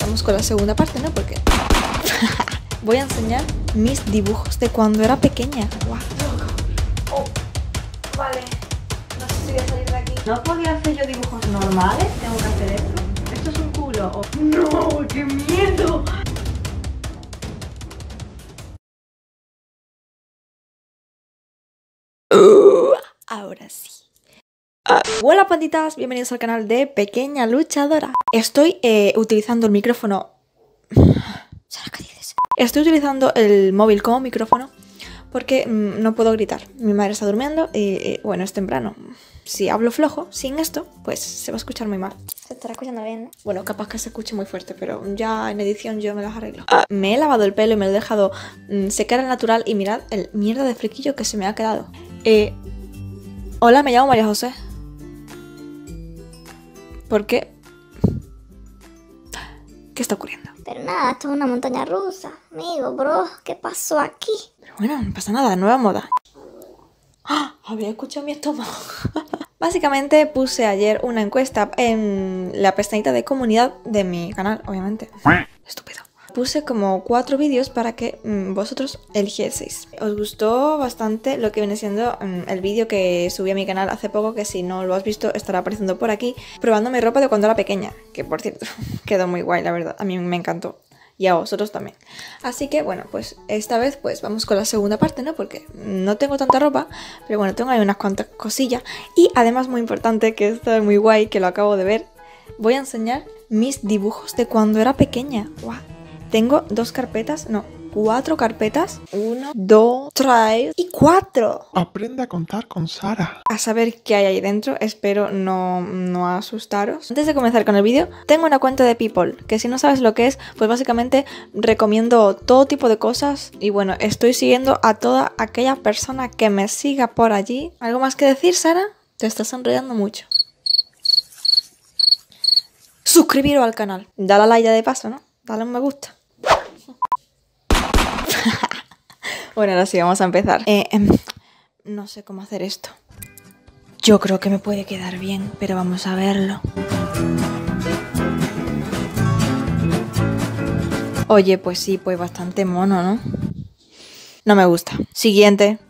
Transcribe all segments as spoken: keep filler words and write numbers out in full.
vamos con la segunda parte, ¿no? Porque voy a enseñar mis dibujos de cuando era pequeña. Guau. Oh, vale. No sé si voy a salir de aquí. ¿No podía hacer yo dibujos normales? ¿Tengo que hacer esto? ¿Esto es un culo? Oh. ¡No! ¡Qué miedo! Uh, ahora sí. Uh, hola panditas, bienvenidos al canal de Pequeña Luchadora. Estoy eh, utilizando el micrófono... Sara, ¿qué dices? Estoy utilizando el móvil como micrófono porque mmm, no puedo gritar. Mi madre está durmiendo y, y bueno, es temprano. Si hablo flojo, sin esto, pues se va a escuchar muy mal. Se estará escuchando bien, ¿no? Bueno, capaz que se escuche muy fuerte, pero ya en edición yo me las arreglo. Uh, me he lavado el pelo y me lo he dejado mmm, secar al natural y mirad el mierda de flequillo que se me ha quedado. Eh, hola, me llamo María José. ¿Por qué? ¿Qué está ocurriendo? Pero nada, esto es una montaña rusa. Amigo, bro, ¿qué pasó aquí? Pero bueno, no pasa nada, nueva moda. ¡Ah! Había escuchado mi estómago. Básicamente puse ayer una encuesta en la pestañita de comunidad de mi canal, obviamente. Estúpido. Puse como cuatro vídeos para que mmm, vosotros eligieseis. Os gustó bastante lo que viene siendo mmm, el vídeo que subí a mi canal hace poco, que si no lo has visto estará apareciendo por aquí, probando mi ropa de cuando era pequeña, que por cierto quedó muy guay, la verdad, a mí me encantó. Y a vosotros también. Así que bueno, pues esta vez pues vamos con la segunda parte, ¿no? Porque no tengo tanta ropa, pero bueno, tengo ahí unas cuantas cosillas. Y además muy importante, que esto es muy guay, que lo acabo de ver, voy a enseñar mis dibujos de cuando era pequeña. ¡Guau! Tengo dos carpetas, no, cuatro carpetas. Uno, dos, tres y cuatro. Aprende a contar con Sara. A saber qué hay ahí dentro, espero no, no asustaros. Antes de comenzar con el vídeo, tengo una cuenta de People, que si no sabes lo que es, pues básicamente recomiendo todo tipo de cosas. Y bueno, estoy siguiendo a toda aquella persona que me siga por allí. ¿Algo más que decir, Sara? Te estás enrollando mucho. Suscribiros al canal. Dale a like ya de paso, ¿no? Dale un me gusta. Bueno, ahora sí, vamos a empezar. Eh, eh, no sé cómo hacer esto. Yo creo que me puede quedar bien, pero vamos a verlo. Oye, pues sí, pues bastante mono, ¿no? No me gusta. Siguiente.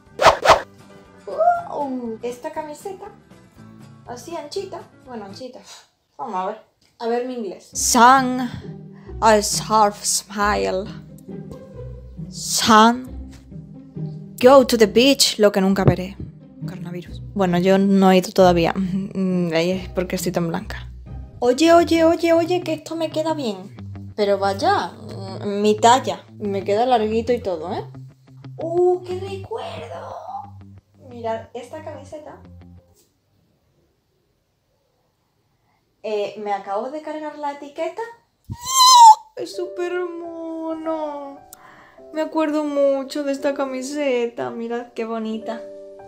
Uh, esta camiseta, así anchita. Bueno, anchita. Vamos a ver. A ver mi inglés. Sun, a surf smile. Sun, go to the beach, lo que nunca veré. Coronavirus. Bueno, yo no he ido todavía. Ahí es porque estoy tan blanca. Oye, oye, oye, oye, que esto me queda bien. Pero vaya, mi talla. Me queda larguito y todo, ¿eh? ¡Uh, qué recuerdo! Mirad, esta camiseta. Eh, me acabo de cargar la etiqueta. Es súper mono. Me acuerdo mucho de esta camiseta. Mirad qué bonita.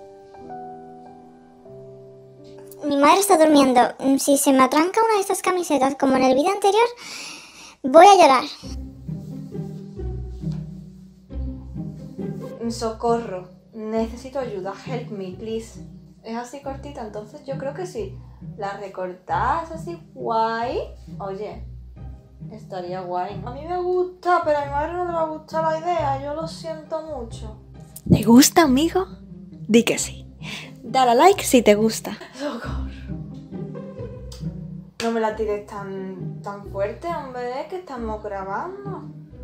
Mi madre está durmiendo. Si se me atranca una de estas camisetas como en el vídeo anterior, voy a llorar. Socorro. Necesito ayuda. Help me, please. Es así cortita, entonces yo creo que sí. La recortás así guay. Oye, estaría guay. A mí me gusta, pero a mi madre no le va a gustar la idea. Yo lo siento mucho. ¿Te gusta, amigo? Di que sí. Dale a like si te gusta. Socorro. No me la tires tan, tan fuerte, hombre, que estamos grabando.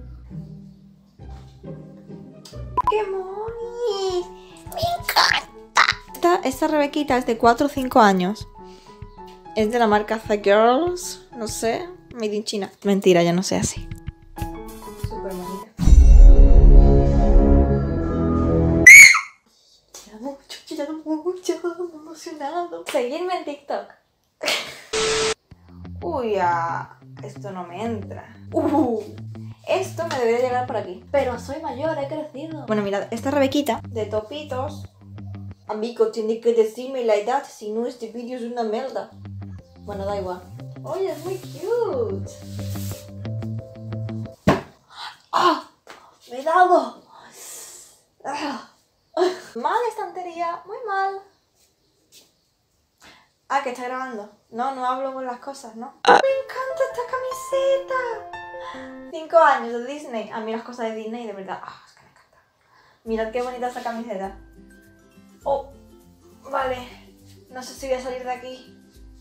¡Qué moni! ¡Me encanta! Esta, esta Rebequita es de cuatro o cinco años. Es de la marca The Girls, no sé, made in China. Mentira, yo no sé así. Súper bonita. Chillado mucho, chillado mucho, me he emocionado. Seguidme en TikTok. Uy, ah, esto no me entra. Uh, esto me debería llegar por aquí. Pero soy mayor, he crecido. Bueno, mirad, esta Rebequita de topitos. Amigo, tiene que decirme la edad, si no este vídeo es una mierda. Bueno, da igual. Oye, es muy cute. ¡Ah! ¡Me he dado! ¡Ah! Mal estantería, muy mal. Ah, que está grabando. No, no hablo con las cosas, ¿no? ¡Me encanta esta camiseta! Cinco años de Disney. A mí las cosas de Disney, de verdad. Ah, es que me encanta. Mirad qué bonita esa camiseta. Oh, vale. No sé si voy a salir de aquí.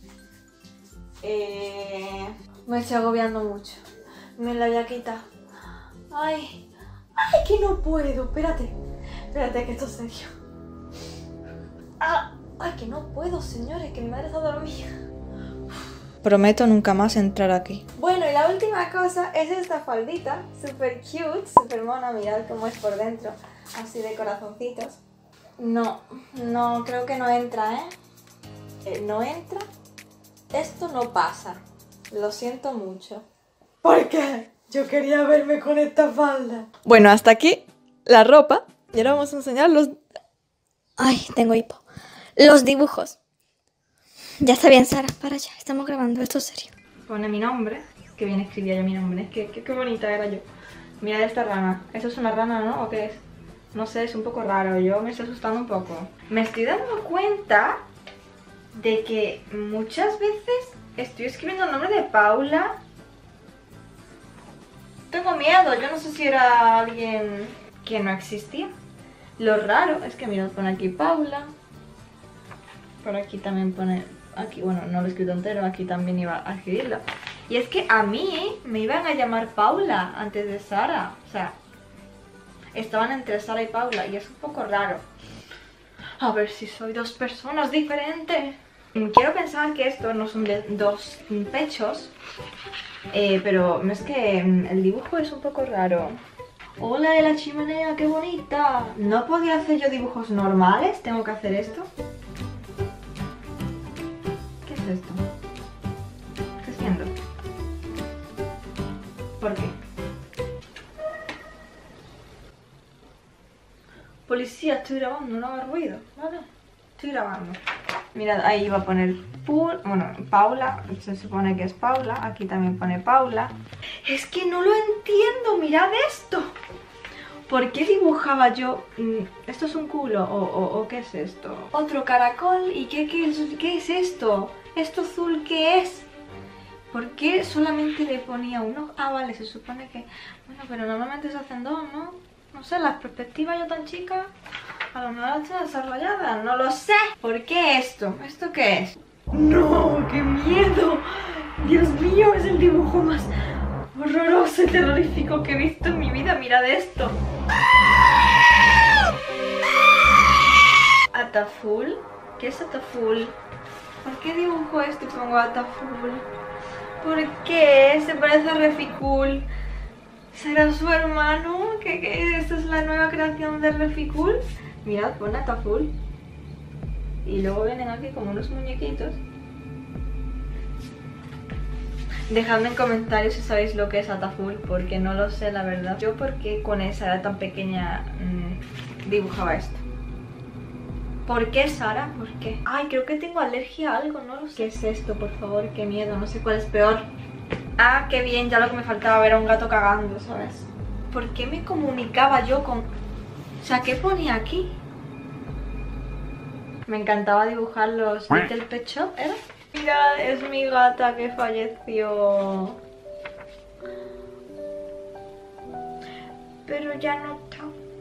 Eh, me estoy agobiando mucho. Me la voy a quitar. Ay, ay, que no puedo. Espérate. Espérate, que esto es serio. Ah, ay, que no puedo, señores, que mi madre está dormida. Prometo nunca más entrar aquí. Bueno, y la última cosa es esta faldita. Súper cute, súper mona. Mirad cómo es por dentro. Así de corazoncitos. No, no, creo que no entra, ¿eh? eh no entra. Esto no pasa. Lo siento mucho. ¿Por qué? Yo quería verme con esta falda. Bueno, hasta aquí la ropa. Y ahora vamos a enseñar los... Ay, tengo hipo. Los dibujos. Ya está bien, Sara, para allá. Estamos grabando, esto es serio. Pone mi nombre. Que bien escribía yo mi nombre. Es que, que, qué bonita era yo. Mira esta rana. ¿Eso es una rana, no? ¿O qué es? No sé, es un poco raro. Yo me estoy asustando un poco. Me estoy dando cuenta de que muchas veces estoy escribiendo el nombre de Paula. Tengo miedo. Yo no sé si era alguien que no existía. Lo raro es que, mirad, pone aquí Paula. Por aquí también pone... Aquí, bueno, no lo he escrito entero. Aquí también iba a escribirlo. Y es que a mí me iban a llamar Paula antes de Sara. O sea, estaban entre Sara y Paula. Y es un poco raro. A ver si soy dos personas diferentes. Quiero pensar que estos no son de dos pechos. Eh, pero es que el dibujo es un poco raro. Hola de la chimenea, qué bonita. ¿No podía hacer yo dibujos normales? ¿Tengo que hacer esto? ¿Qué es esto? ¿Qué estoy haciendo? ¿Por qué? Policía, estoy grabando, no haga ruido, ¿vale? Estoy grabando. Mirad, ahí iba a poner Pul, bueno, Paula, se supone que es Paula. Aquí también pone Paula. Es que no lo entiendo, mirad esto. ¿Por qué dibujaba yo? ¿Esto es un culo? ¿O, o, o qué es esto? Otro caracol. ¿Y qué, qué, es, qué es esto? ¿Esto azul qué es? ¿Por qué solamente le ponía uno? Ah, vale, se supone que... Bueno, pero normalmente se hacen dos, ¿no? No sé, las perspectivas yo tan chicas, a lo mejor están desarrolladas, no lo sé. ¿Por qué esto? ¿Esto qué es? ¡No! ¡Qué miedo! Dios mío, es el dibujo más horroroso y terrorífico que he visto en mi vida. Mirad esto. ¿Ataful? ¿Qué es Ataful? ¿Por qué dibujo esto y pongo Ataful? ¿Por qué? Se parece a Refikul. ¿Será su hermano? ¿Qué, qué? ¿Esta es la nueva creación de Refikul? Mirad, pone Ataful. Y luego vienen aquí como unos muñequitos. Dejadme en comentarios si sabéis lo que es Ataful, porque no lo sé, la verdad. Yo, porque con esa edad tan pequeña mmm, dibujaba esto. ¿Por qué, Sara? ¿Por qué? Ay, creo que tengo alergia a algo, no lo sé. ¿Qué es esto, por favor? Qué miedo, no sé cuál es peor. Ah, qué bien, ya lo que me faltaba ver a un gato cagando, ¿sabes? ¿Por qué me comunicaba yo con...? O sea, ¿qué ponía aquí? Me encantaba dibujar los Little Pet Shop, ¿era? Mira, es mi gata que falleció. Pero ya no está.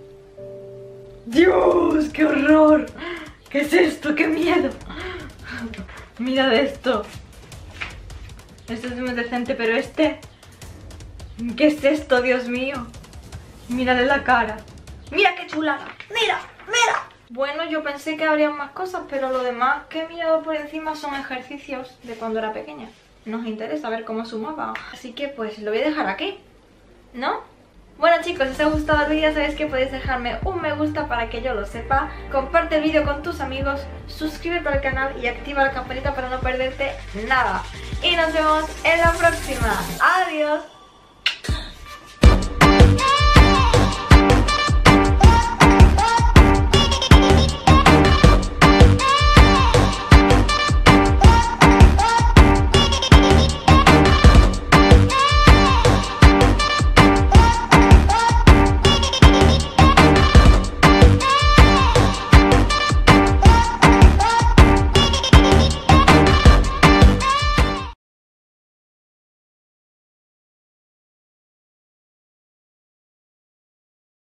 ¡Dios, qué horror! ¿Qué es esto? ¡Qué miedo! Mirad esto. Esto es muy decente, pero este... ¿Qué es esto, Dios mío? Mírale la cara. ¡Mira qué chulada! ¡Mira! ¡Mira! Bueno, yo pensé que habría más cosas, pero lo demás que he mirado por encima son ejercicios de cuando era pequeña. Nos interesa ver cómo sumaba. Así que pues lo voy a dejar aquí, ¿no? Bueno chicos, si os ha gustado el vídeo sabéis que podéis dejarme un me gusta para que yo lo sepa. Comparte el vídeo con tus amigos, suscríbete al canal y activa la campanita para no perderte nada. Y nos vemos en la próxima. ¡Adiós!